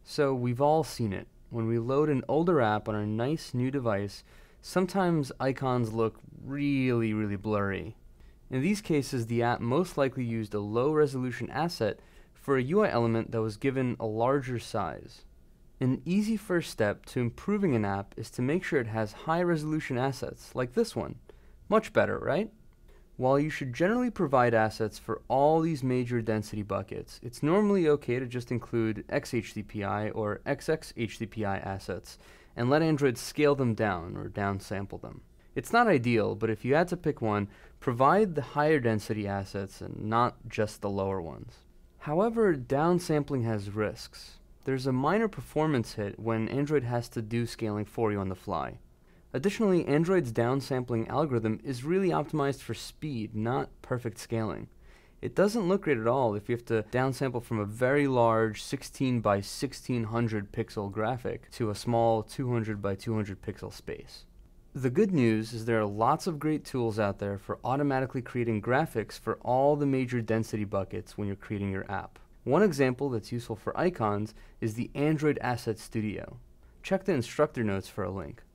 So we've all seen it. When we load an older app on our nice new device, sometimes icons look really blurry. In these cases, the app most likely used a low-resolution asset for a UI element that was given a larger size. An easy first step to improving an app is to make sure it has high-resolution assets, like this one. Much better, right? While you should generally provide assets for all these major density buckets, it's normally okay to just include XHDPI or XXHDPI assets and let Android scale them down or downsample them. It's not ideal, but if you had to pick one, provide the higher density assets and not just the lower ones. However, downsampling has risks. There's a minor performance hit when Android has to do scaling for you on the fly. Additionally, Android's downsampling algorithm is really optimized for speed, not perfect scaling. It doesn't look great at all if you have to downsample from a very large 16 by 1600 pixel graphic to a small 200 by 200 pixel space. The good news is there are lots of great tools out there for automatically creating graphics for all the major density buckets when you're creating your app. One example that's useful for icons is the Android Asset Studio. Check the instructor notes for a link.